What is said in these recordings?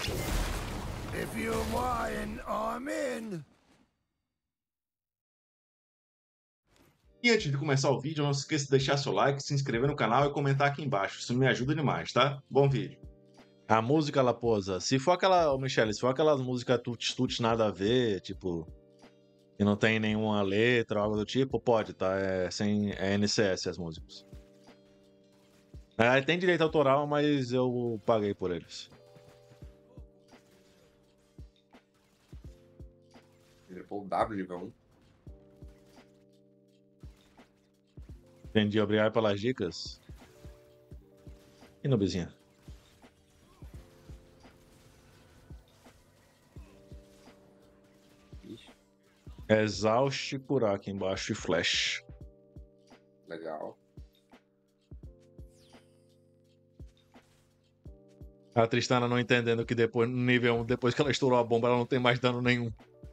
If you're lying, I'm in. E antes de começar o vídeo, não se esqueça de deixar seu like, se inscrever no canal e comentar aqui embaixo. Isso me ajuda demais, tá? Bom vídeo. A música, Laposa, se for aquela, ô, Michele, se for aquelas músicas tuts nada a ver, tipo, que não tem nenhuma letra ou algo do tipo, pode, tá? É NCS as músicas. Tem direito autoral, mas eu paguei por eles. Dropou o W nível 1. Entendi, obrigado pelas dicas. E Nubizinha? Ixi, Exauste, curar aqui embaixo e flash. legal. A Tristana não entendendo que depois, no nível 1, depois que ela estourou a bomba, ela não tem mais dano nenhum.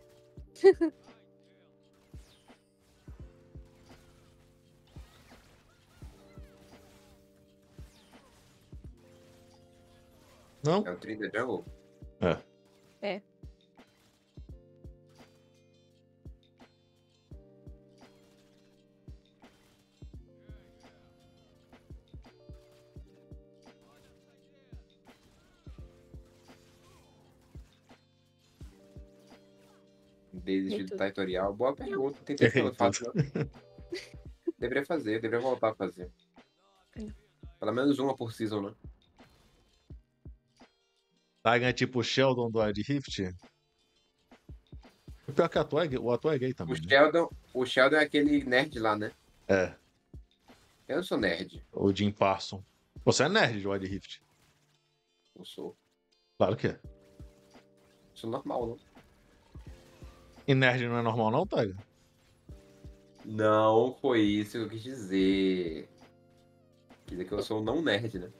Não? É o 30 jungle? É. É. Desistir do tudo. tutorial. Boa pergunta. Tentei Errei fazer. Deveria fazer, deveria voltar a fazer. Pelo menos uma por season, né? Taiga é tipo o Sheldon do Wild Rift. O pior que o ator é gay O também, né? Sheldon é aquele nerd lá, né? É, Eu não sou nerd. o Jim Parson. Você é nerd de Wild Rift. Não sou. Claro que é. Sou normal, não. E nerd não é normal não, Taiga? Não foi isso que eu quis dizer. Quis dizer que eu sou um não nerd, né?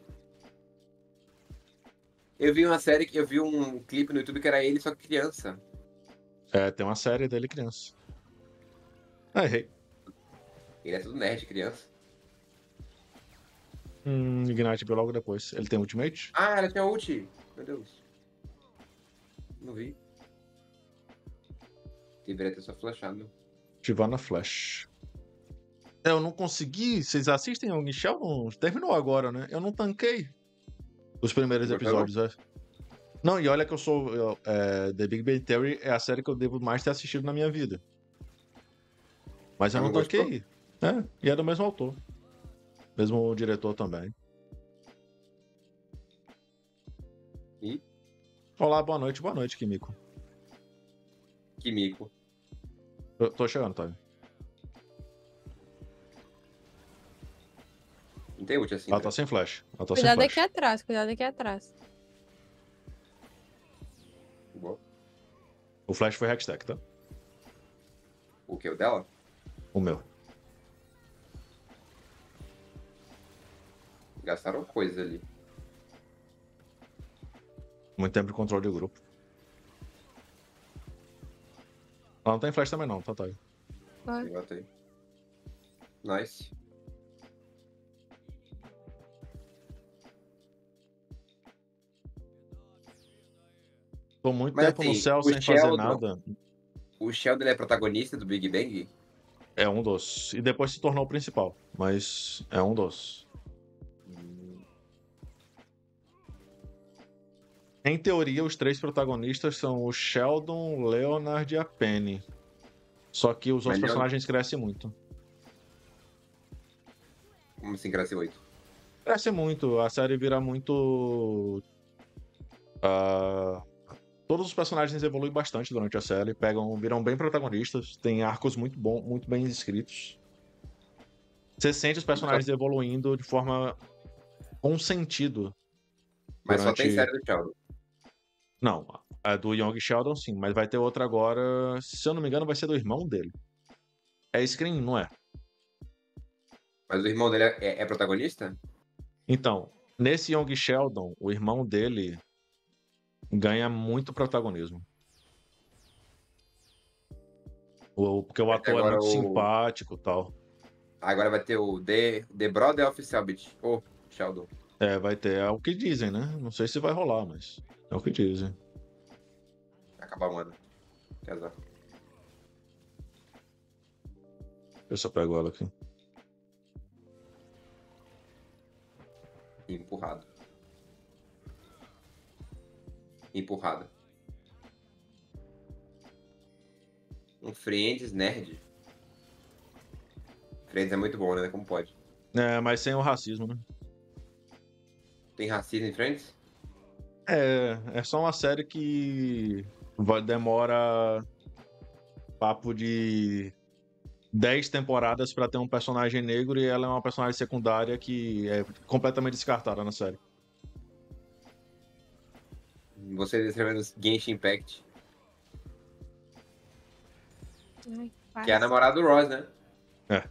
Eu vi um clipe no YouTube que era ele, só que criança. É, tem uma série dele criança. Errei. Ele é tudo nerd, criança. Ignite veio logo depois. Ele tem ultimate? Ah, ela tinha ult. Meu Deus. Não vi. Deveria ter só flashado. Tivana Flash. Eu não consegui. Vocês assistem o Sheldon? Terminou agora, né? Eu não tanquei os primeiros Não episódios. Não, e olha que The Big Bang Theory é a série que eu devo mais ter assistido na minha vida. Mas eu Mas não não gostou? tanquei. E é do mesmo autor. Mesmo diretor também. E Olá, boa noite, Kimiko. Kimiko. Eu tô chegando, tá? Não tem ult assim, Ela né? tá sem flash. Cuidado aqui atrás, cuidado aqui atrás. Boa. O flash foi Hextech, tá? O que? O dela? O meu. Gastaram coisa ali. Muito tempo de controle de grupo. Ela não tem flash também não, tá? Vai. Eu botei. Nice. Tô muito Mas tempo no assim, céu o sem fazer Sheldon- nada. O Sheldon é protagonista do Big Bang? É um dos. E depois se tornou o principal. Mas é um dos. Em teoria, os três protagonistas são o Sheldon, o Leonard e a Penny. Só que os outros Mas personagens crescem muito. Como assim, cresce 8? Cresce muito. A série vira muito. Todos os personagens evoluem bastante durante a série. Viram bem protagonistas. Tem arcos muito bons, muito bem escritos. Você sente os personagens evoluindo de forma com sentido. Mas só tem série do Sheldon. Não, a do Young Sheldon sim, mas vai ter outra agora, se eu não me engano, vai ser do irmão dele. É Scream, não é? Mas o irmão dele é protagonista? Então, nesse Young Sheldon, o irmão dele ganha muito protagonismo. Porque o Vai ter ator é agora muito o- simpático e tal. Agora vai ter o The Brother of Selbit. Sheldon. É, vai ter. É o que dizem, né? Não sei se vai rolar, mas é o que dizem. Vai acabar a mana. Que azar. Deixa eu só pego ela aqui. Empurrado. Empurrada. Um Friends nerd. Friends é muito bom, né? Como pode? É, mas sem o racismo, né? Tem racismo em Friends? É só uma série que demora papo de 10 temporadas pra ter um personagem negro e ela é uma personagem secundária que é completamente descartada na série. Você descrevendo Genshin Impact. Ai, Que é a namorada do Ross, né? É.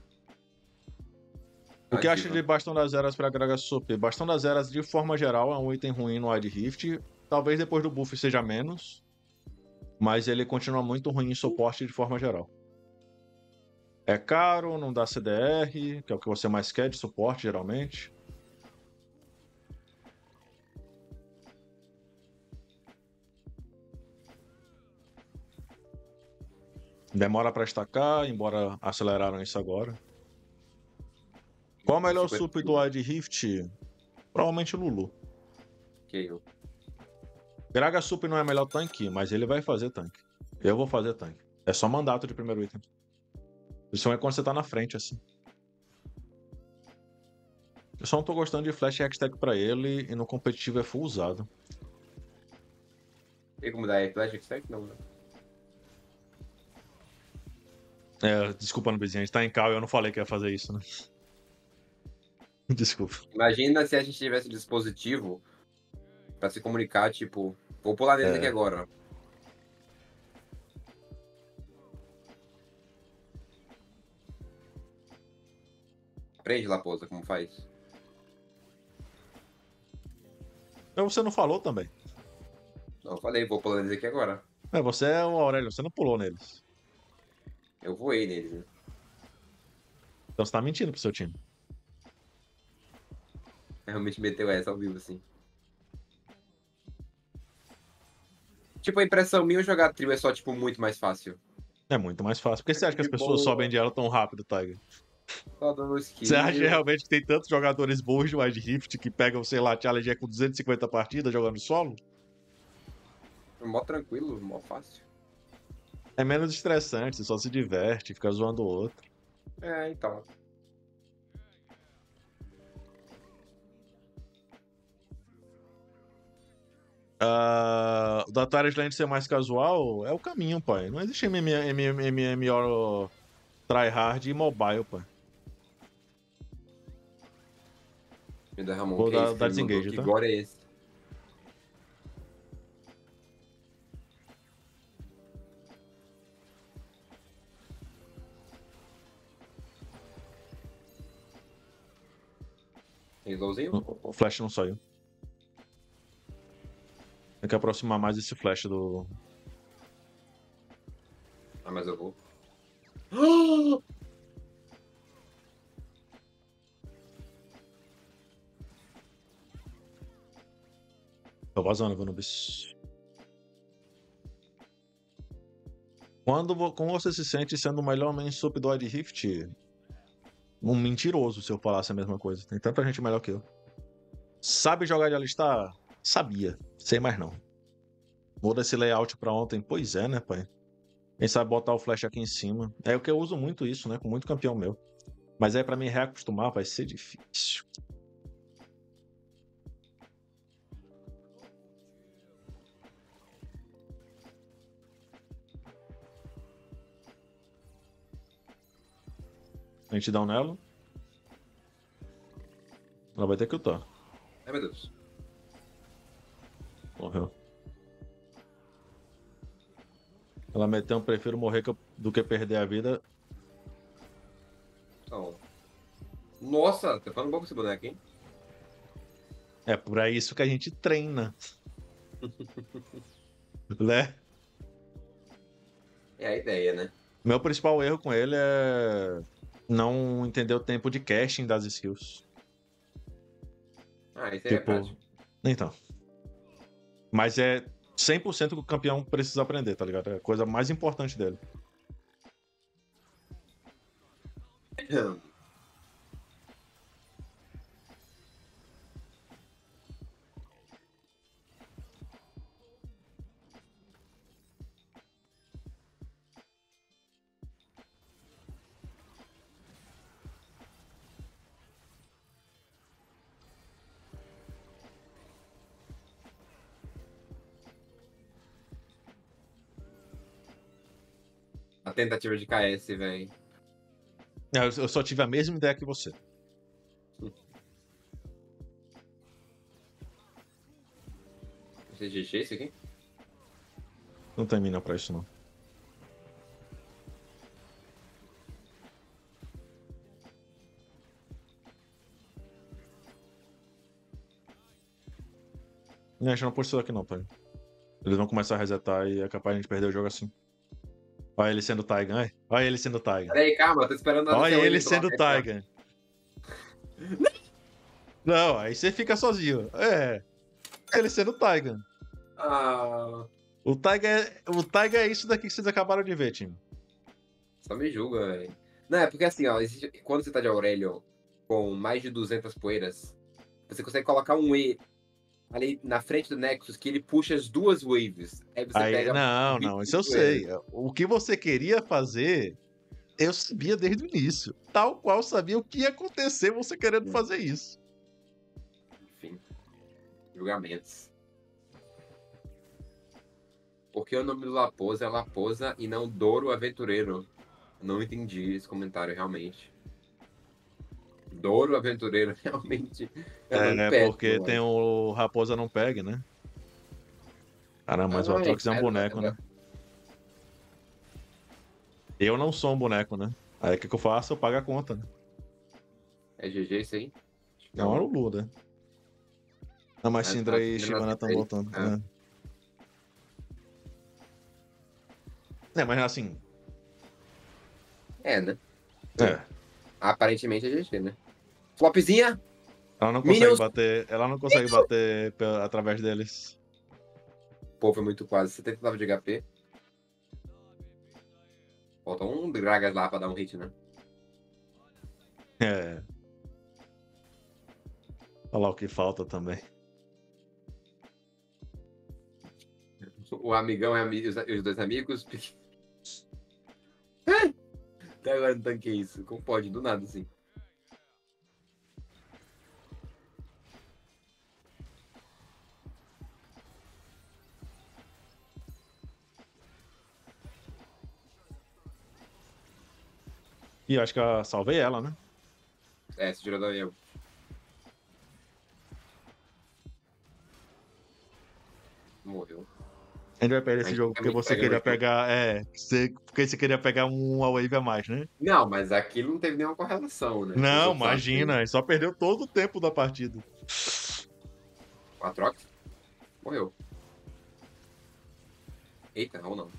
O que acha Ativa. de Bastão das Eras pra Gragas Super? Bastão das Eras, de forma geral, é um item ruim no Wide Rift. Talvez depois do buff seja menos, mas ele continua muito ruim em suporte de forma geral. É caro, não dá CDR, que é o que você mais quer de suporte, geralmente. Demora pra estacar, embora aceleraram isso agora. Qual o melhor 50 sup do Wide Rift? Provavelmente Lulu. Que eu. Graga Sup não é melhor tanque, mas ele vai fazer tanque. Eu vou fazer tanque. É só mandato de primeiro item. Isso é quando você tá na frente, assim. Eu só não tô gostando de flash e hextech pra ele e no competitivo é full usado. Tem como dar Flash Extract? Não, né? Desculpa, no vizinho, a gente tá em cal e eu não falei que ia fazer isso, né? Desculpa. Imagina se a gente tivesse um dispositivo pra se comunicar, tipo, vou pular neles aqui agora, ó. Aprende, Laposa, como faz. Mas você não falou também. Não, eu falei, vou pular neles aqui agora. Você é o Aurélio, você não pulou neles. Eu voei neles, né? Então você tá mentindo pro seu time. Realmente meteu essa ao vivo, assim. Tipo, a impressão minha jogar trio é só, tipo, muito mais fácil. É muito mais fácil. Por que você acha que as De pessoas boa. sobem de elo tão rápido, Tiger? Só dando skill. Você acha realmente que tem tantos jogadores bons de Wide Rift que pegam, sei lá, Challenger com 250 partidas jogando solo? Mó tranquilo, mó fácil. É menos estressante, você só se diverte, fica zoando o outro. É, então. O da Tyrant Land ser mais casual é o caminho, pai. Não existe MMO tryhard e mobile, pai. Me dá Ramon, Vou que é isso? dar Que ele mandou? desengage, Que tá? gore é esse? Tem slowzinho? O flash não saiu. Tem que aproximar mais esse flash do. Ah, mas eu vou. Tô vazando, Vanubis. Como você se sente sendo o melhor main sup do Wide Rift? Um mentiroso se eu falasse a mesma coisa. Tem tanta gente melhor que eu. Sabe jogar de alistar? Sabia. Sei mais não. Muda esse layout pra ontem. Pois é, né, pai? Quem sabe botar o flash aqui em cima. É o que eu uso muito isso, né? Com muito campeão meu. Mas aí pra mim reacostumar vai ser difícil. A gente dá um nelo. Ela vai ter que ultar. Ai, meu Deus. Morreu. Ela meteu um prefiro morrer do que perder a vida. Então. Nossa, tá falando bom com esse boneco, hein? É por isso que a gente treina. Né? É a ideia, né? Meu principal erro com ele é não entender o tempo de casting das skills. Ah, isso aí é Tipo, prático. então. Mas é 100% que o campeão precisa aprender, tá ligado? É a coisa mais importante dele. A tentativa de KS, velho. Eu só tive a mesma ideia que você. Você GG isso aqui? Não tem mina pra isso, não. Não, a gente não postou aqui não, pai. Eles vão começar a resetar e é capaz de a gente perder o jogo assim. Olha ele sendo Taigan, ai. Olha ele sendo Taigan. Peraí, calma, tô esperando a Olha descer ele onde sendo entrou a Taigan. Não, aí você fica sozinho. É. Ele sendo Taigan. Ah, O Taiga é isso daqui que vocês acabaram de ver, time. só me julga, velho. Não, é porque assim, ó, quando você tá de Aurelion com mais de 200 poeiras, você consegue colocar um E ali na frente do Nexus que ele puxa as duas waves. Aí você Aí, pega. não, isso eu sei. O que você queria fazer, eu sabia desde o início. Tal qual eu sabia o que ia acontecer você querendo fazer isso. Enfim, julgamentos. Por que o nome do Laposa é Laposa e não Douro Aventureiro? Não entendi esse comentário, realmente. Douro Aventureiro, realmente. É nome péssimo, Porque mano. tem o Raposa Não Pegue, né? Caramba, mas o Ai, Atrox é um cara, boneco, né? Eu não sou um boneco, né? Aí o que eu faço? Eu pago a conta, né? É GG isso aí? Não, é o Lulu, né? Ah, mas Syndra e Syndra Shyvana estão voltando. Mas assim. É, né? É. Aparentemente é GG, né? Flopzinha? Ela não consegue Minions. bater. Ela não consegue bater através deles. Pô, foi muito quase. 79 de HP. Falta um Gragas lá pra dar um hit, né? É. Olha lá o que falta também. O amigão e os dois amigos. Até agora não tanquei isso. Como pode? Do nada, assim. E eu acho que eu salvei ela, né? É, se tirou da eu. Morreu. A gente vai perder esse Mas jogo porque também você pega queria no jogo. pegar. Porque você queria pegar um wave a mais, né? Não, mas aquilo não teve nenhuma correlação, né? Não, Os outros imagina. Ele só perdeu todo o tempo da partida. O Atrox? Morreu. Eita, ou não.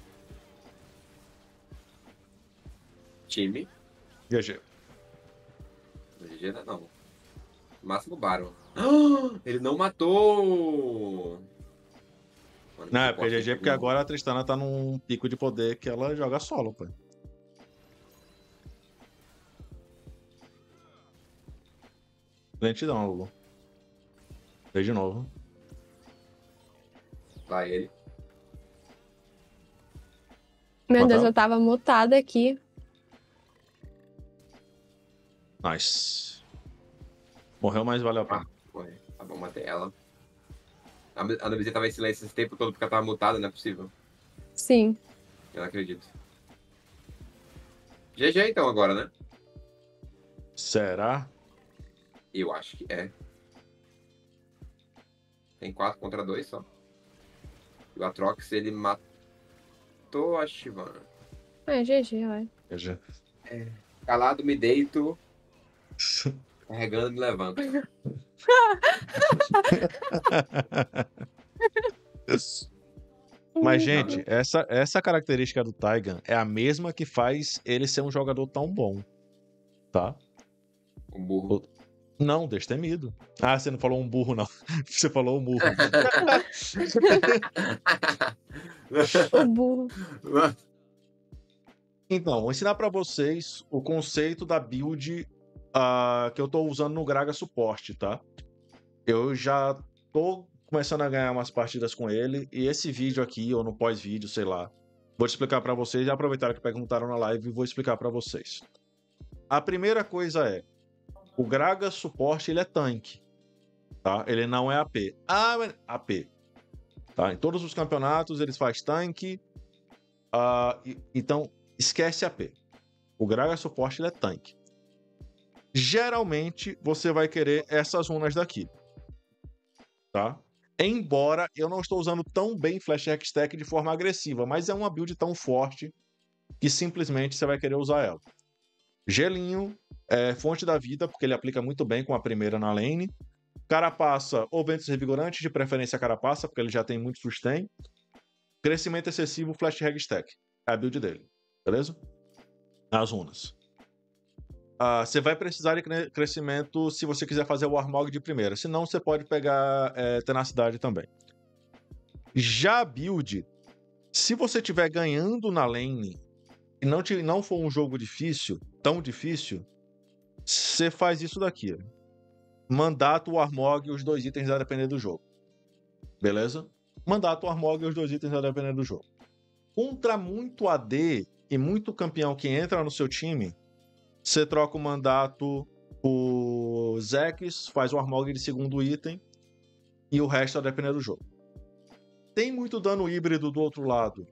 Time. GG. GG não. Máximo Baron. Ele não matou! Mano, Não, eu é porque posso GG ter porque um- agora a Tristana tá num pico de poder que ela joga solo, pô. Lentidão, Lulu. Dei de novo. Vai ele. Meu Mata Deus, ela? eu tava mutada aqui. Nice. Morreu, mas valeu a pena. Ué, tá bom, matei ela. A Nubizia tava em silêncio esse tempo todo porque ela tava mutada, não é possível. Sim. Eu não acredito. GG então agora, né? Será? Eu acho que é. Tem 4 contra 2 só. E o Atrox, ele matou a Shyvana. É, GG, vai. GG. Calado, me deito. Carregando, me levanto. Mas, gente, essa característica do Taigan é a mesma que faz ele ser um jogador tão bom. Tá? O burro. Não, destemido. Ah, você não falou um burro, não. Você falou um murro. O burro. Então, vou ensinar pra vocês o conceito da build que eu tô usando no Graga Suporte, tá? Eu já tô começando a ganhar umas partidas com ele, e esse vídeo aqui, ou no pós-vídeo, sei lá, vou te explicar pra vocês, e aproveitaram que perguntaram na live, e vou explicar pra vocês. A primeira coisa é, o Graga Suporte, ele é tanque, tá? Ele não é AP. Ah, mas AP. Tá? Em todos os campeonatos, eles fazem tanque, então esquece AP. O Graga Suporte, ele é tanque. Geralmente, você vai querer essas runas daqui, tá? Embora eu não estou usando tão bem Flash Hextech de forma agressiva, mas é uma build tão forte que simplesmente você vai querer usar ela. Gelinho, fonte da vida, porque ele aplica muito bem com a primeira na lane. Carapaça ou ventos revigorantes, de preferência carapaça, porque ele já tem muito sustain. Crescimento excessivo, Flash Hextech. É a build dele, beleza? As runas. Você vai precisar de crescimento se você quiser fazer o Armog de primeira. Senão, você pode pegar tenacidade também. Já a build, se você estiver ganhando na lane e não for um jogo difícil, tão difícil, você faz isso daqui. Mandato, o Armog e os 2 itens a depender do jogo. Beleza? Mandato, o Armog e os 2 itens a depender do jogo. Contra muito AD e muito campeão que entra no seu time, você troca o mandato por Zex, faz o Armog de segundo item e o resto a depender do jogo. Tem muito dano híbrido do outro lado.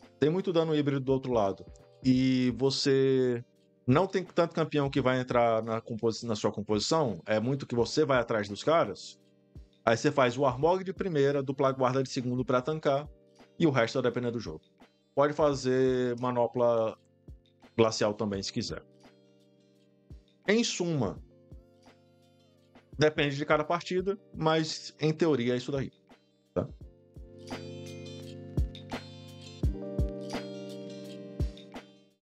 E você não tem tanto campeão que vai entrar na sua composição. É muito que você vai atrás dos caras. Aí você faz o Armog de primeira, dupla guarda de segundo pra tancar e o resto a depender do jogo. Pode fazer manopla glacial também, se quiser. Em suma, depende de cada partida, mas em teoria é isso daí.